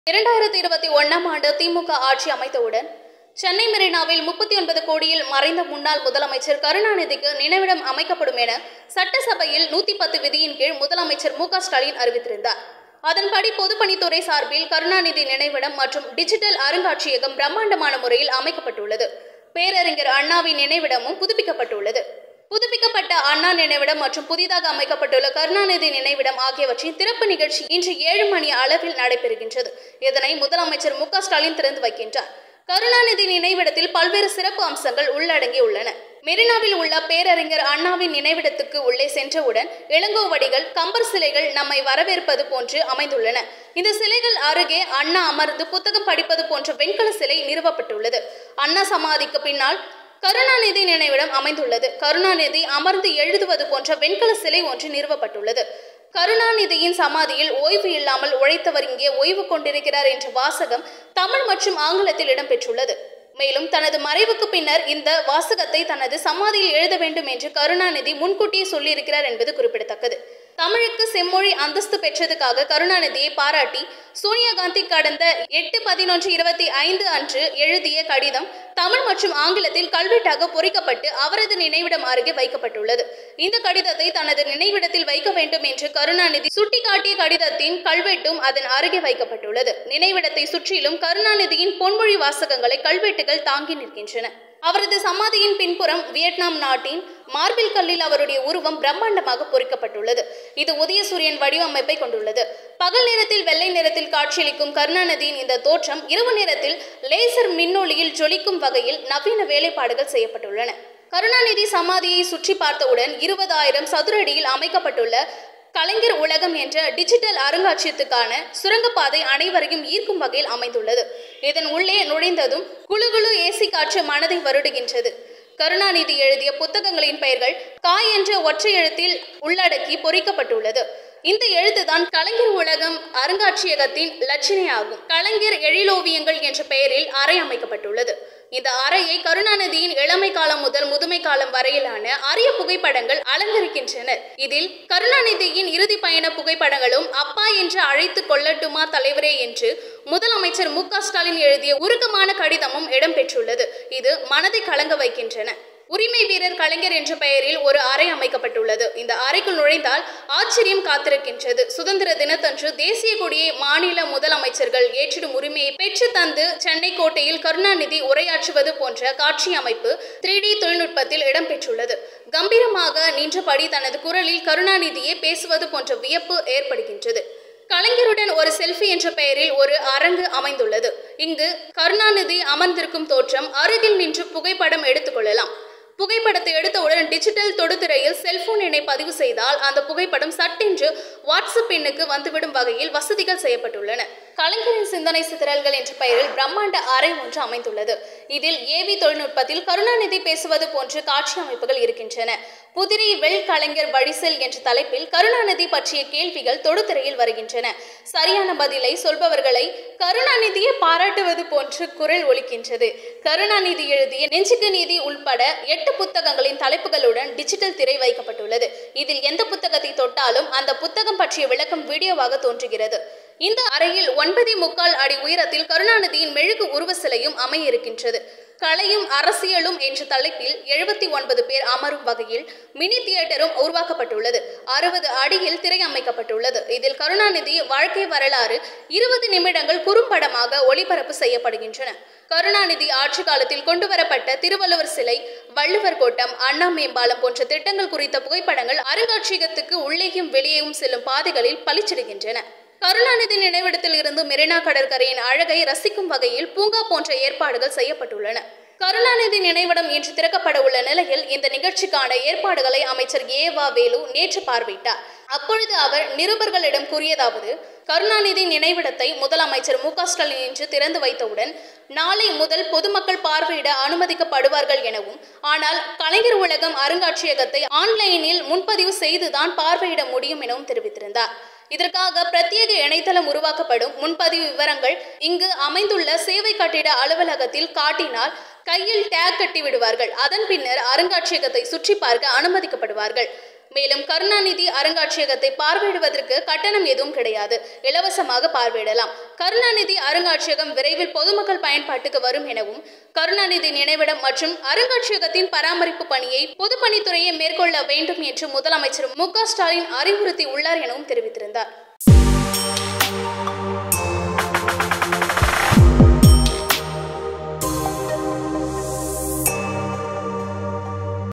2021ஆம் ஆண்டு திமுக ஆட்சி அமைத்தவுடன் சென்னை மெரினாவில் 39 கோடியில் மறைந்த முன்னாள் முதலமைச்சர் கருணாநிதிக்கு நினைவிடம் அமைக்கப்படும் என சட்டசபையில் 110 விதியின் கீழ் முதலமைச்சர் மு.க.ஸ்டாலின் அறிவித்திருந்தார். அதன்படி பொதுப்பணித்துறை சார்பில் கருணாநிதி நினைவிடம் மற்றும் டிஜிட்டல் அருங்காட்சியகம் பிரம்மாண்டமான முறையில் அமைக்கப்பட்டுள்ளது. பேரறிஞர் அண்ணாவின் நினைவிடமும் புதுப்பிக்கப்பட்டுள்ளது. புதுப்பிக்கப்பட்ட அண்ணா நினைவிடம் மற்றும் புதிதாக அமைக்கப்பட்டுள்ள கருணாநிதி நினைவிடம் ஆகியவற்றின் திறப்பு நிகழ்ச்சி இன்று 7 மணி அளவில் நடைபெறுகின்றது. இதனை முதலமைச்சர் மு.க.ஸ்டாலின் திறந்து வைக்கின்றார். கருணாநிதி நினைவிடத்தில் பல்வேறு சிறப்பு அம்சங்கள் உள்ளடங்கியுள்ளன. மெரினாவில் உள்ள பேரறிஞர் அண்ணாவின் நினைவிடத்துக்கு உள்ளே சென்றவுடன் இளங்கோவடிகள், கம்பர் சிலைகள் நம்மை வரவேற்பது போன்று அமைந்துள்ளன. இந்த சிலைகள் அருகே அண்ணா அமர்ந்து புத்தகம் படிப்பது போன்ற வெண்கல சிலை நிறுவப்பட்டுள்ளது. அண்ணா சமாதிக்கு பின்னால் கருணாநிதி நினைவிடம் அமைந்துள்ளது. கருணாநிதி அமர்ந்து எழுதுவது போன்ற வெண்கல சிலை ஒன்று நிறுவப்பட்டுள்ளது. கருணாநிதியின் சமாதியில் ஓய்வு இல்லாமல் உழைத்தவர் இங்கே ஓய்வு கொண்டிருக்கிறார் என்ற வாசகம் தமிழ் மற்றும் ஆங்கிலத்தில் இடம்பெற்றுள்ளது. மேலும் தனது மறைவுக்கு பின்னர் இந்த வாசகத்தை தனது சமாதியில் எழுத வேண்டும் என்று கருணாநிதி முன்கூட்டியே சொல்லியிருக்கிறார் என்பது குறிப்பிடத்தக்கது. தமிழுக்கு செம்மொழி அந்தஸ்து பெற்றதுக்காக கருணாநிதியை பாராட்டி சோனியா காந்தி கடந்த 8/11/25 அன்று எழுதிய கடிதம் தமிழ் மற்றும் ஆங்கிலத்தில் கல்வெட்டாக பொறிக்கப்பட்டு அவரது நினைவிடம் அருகே வைக்கப்பட்டுள்ளது. இந்த கடிதத்தை தனது நினைவிடத்தில் வைக்க வேண்டும் என்று கருணாநிதி சுட்டிக்காட்டிய கடிதத்தின் கல்வெட்டும் அதன் அருகே வைக்கப்பட்டுள்ளது. நினைவிடத்தை சுற்றிலும் கருணாநிதியின் பொன்மொழி வாசகங்களை கல்வெட்டுகள் தாங்கி நிற்கின்றன. அவரது சமாதியின் பின்புறம் வியட்நாம் நாட்டின் மார்பிள் கல்லில் அவருடைய உருவம் பிரம்மாண்டமாக பொறிக்கப்பட்டுள்ளது. இது உதயசூரியன் வடிவமைப்பை கொண்டுள்ளது. பகல் நேரத்தில் வெள்ளை நிறத்தில் காட்சியளிக்கும் கருணாநிதியின் இந்த தோற்றம் இரவு நேரத்தில் லேசர் மின்னொளியில் ஜொலிக்கும் வகையில் நவீன வேலைப்பாடுகள் செய்யப்பட்டுள்ளன. கருணாநிதி சமாதியை சுற்றி பார்த்தவுடன் 20,000 சதுர அடியில் அமைக்கப்பட்டுள்ள கலைஞர் உலகம் என்ற டிஜிட்டல் அருங்காட்சியகத்துக்கான சுரங்கப்பாதை அனைவரையும் ஈர்க்கும் வகையில் அமைந்துள்ளது. இதன் உள்ளே நுழைந்ததும் குளு ஏசி காற்று மனதை வருடுகின்றது. கருணாநிதி எழுதிய புத்தகங்களின் பெயர்கள் காய் என்ற ஒற்றை எழுத்தில் உள்ளடக்கி பொறிக்கப்பட்டுள்ளது. இந்த எழுத்துதான் கலைஞர் உலகம் அருங்காட்சியகத்தின் லட்சணை ஆகும். கலைஞர் எழிலோவியங்கள் என்ற பெயரில் அறை அமைக்கப்பட்டுள்ளது. இந்த அறையை கருணாநிதியின் இளமை காலம் முதல் முதுமை காலம் வரையிலான அரிய புகைப்படங்கள் அலங்கரிக்கின்றன. இதில் கருணாநிதியின் இறுதி பயண புகைப்படங்களும் அப்பா என்று அழைத்து கொள்ளட்டுமா தலைவரே என்று முதலமைச்சர் மு.க.ஸ்டாலின் எழுதிய உருக்கமான கடிதமும் இடம்பெற்றுள்ளது. இது மனதை கலங்க வைக்கின்றன. உரிமை வீரர் கலைஞர் என்ற பெயரில் ஒரு அறை அமைக்கப்பட்டுள்ளது. இந்த அறைக்குள் நுழைந்தால் ஆச்சரியம் காத்திருக்கின்றது. சுதந்திர தினத்தன்று தேசிய கொடியை மாநில முதலமைச்சர்கள் ஏற்றிடும் உரிமையை பெற்று தந்து சென்னை கோட்டையில் கருணாநிதி உரையாற்றுவது போன்ற காட்சி அமைப்பு 3D தொழில்நுட்பத்தில் இடம்பெற்றுள்ளது. கம்பீரமாக நின்றபடி தனது குரலில் கருணாநிதியே பேசுவது போன்ற வியப்பு ஏற்படுகின்றது. கலைஞருடன் ஒரு செல்ஃபி என்ற பெயரில் ஒரு அரங்கு அமைந்துள்ளது. இங்கு கருணாநிதி அமர்ந்திருக்கும் தோற்றம் அருகில் நின்று புகைப்படம் எடுத்துக்கொள்ளலாம். புகைப்படத்தை எடுத்தவுடன் டிஜிட்டல் தொடுதிரையில் செல்போன் எண்ணை பதிவு செய்தால் அந்த புகைப்படம் சட்டென்று வாட்ஸ்அப் எண்ணுக்கு வந்துவிடும் வகையில் வசதிகள் செய்யப்பட்டுள்ளன. கலைஞரின் சிந்தனை சிதறல்கள் என்ற பெயரில் பிரம்மாண்ட அறை ஒன்று அமைந்துள்ளது. இதில் ஏவி தொழில்நுட்பத்தில் கருணாநிதி பேசுவது போன்ற காட்சி அமைப்புகள் இருக்கின்றன. புதிரை வெள் கலைஞர் வழிசெல் என்ற தலைப்பில் கருணாநிதி பற்றிய கேள்விகள் தொடுதிரையில் வருகின்றன. சரியான பதிலை சொல்பவர்களை கருணாநிதியை பாராட்டுவது போன்று குரல் ஒலிக்கின்றது. கருணாநிதி எழுதிய நெஞ்சுக்கு நீதி உள்பட 8 புத்தகங்களின் தலைப்புகளுடன் டிஜிட்டல் திரை வைக்கப்பட்டுள்ளது. இதில் எந்த புத்தகத்தை தொட்டாலும் அந்த புத்தகம் பற்றிய விளக்கம் வீடியோவாக தோன்றுகிறது. இந்த அறையில் 9.25 அடி உயரத்தில் கருணாநிதியின் மெழுகு உருவ சிலையும் அமைய இருக்கின்றது. கலையும் அரசியலும் என்ற தலைப்பில் 79 பேர் அமரும் வகையில் மினி தியேட்டரும் உருவாக்கப்பட்டுள்ளது. 60 அடியில் திரை அமைக்கப்பட்டுள்ளது. இதில் கருணாநிதி வாழ்க்கை வரலாறு 20 நிமிடங்கள் குறும்படமாக ஒளிபரப்பு செய்யப்படுகின்றன. கருணாநிதி ஆட்சி காலத்தில் கொண்டுவரப்பட்ட திருவள்ளுவர் சிலை, வள்ளுவர் கோட்டம், அண்ணா மேம்பாலம் போன்ற திட்டங்கள் குறித்த புகைப்படங்கள் அருங்காட்சியகத்துக்கு உள்ளேயும் வெளியேயும் செல்லும் பாதைகளில் பளிச்சிடுகின்றன. கருணாநிதி நினைவிடத்தில் இருந்து மெரினா கடற்கரையின் அழகை ரசிக்கும் வகையில் பூங்கா போன்ற ஏற்பாடுகள் செய்யப்பட்டுள்ளன. கருணாநிதி நினைவிடம் இன்று திறக்கப்பட உள்ள நிலையில் இந்த நிகழ்ச்சிக்கான ஏற்பாடுகளை அமைச்சர் ஏ.வ. வேலு நேற்று பார்வையிட்டார். அப்பொழுது அவர் நிருபர்களிடம் கூறியதாவது: கருணாநிதி நினைவிடத்தை முதலமைச்சர் மு.க.ஸ்டாலின் இன்று திறந்து வைத்தவுடன் நாளை முதல் பொதுமக்கள் பார்வையிட அனுமதிக்கப்படுவார்கள் எனவும், ஆனால் கலைஞர் உலகம் அருங்காட்சியகத்தை ஆன்லைனில் முன்பதிவு செய்துதான் பார்வையிட முடியும் எனவும் தெரிவித்திருந்தார். இதற்காக பிரத்யேக இணையதளம் உருவாக்கப்படும். முன்பதிவு விவரங்கள் இங்கு அமைந்துள்ள சேவை கட்டிட அலுவலகத்தில் காட்டினால் கையில் டேக் கட்டி விடுவார்கள். அதன் பின்னர் அருங்காட்சியகத்தை சுற்றி பார்க்க அனுமதிக்கப்படுவார்கள். மேலும் கருணாநிதி அருங்காட்சியகத்தை பார்வையிடுவதற்கு கட்டணம் எதுவும் கிடையாது, இலவசமாக பார்வையிடலாம். கருணாநிதி அருங்காட்சியகம் விரைவில் பொதுமக்கள் பயன்பாட்டுக்கு வரும் எனவும், கருணாநிதி நினைவிடம் மற்றும் அருங்காட்சியகத்தின் பராமரிப்பு பணியை பொதுப்பணித்துறையை மேற்கொள்ள வேண்டும் என்று முதலமைச்சர் மு.க. ஸ்டாலின் அறிவுறுத்தி உள்ளார் எனவும் தெரிவித்திருந்தார்.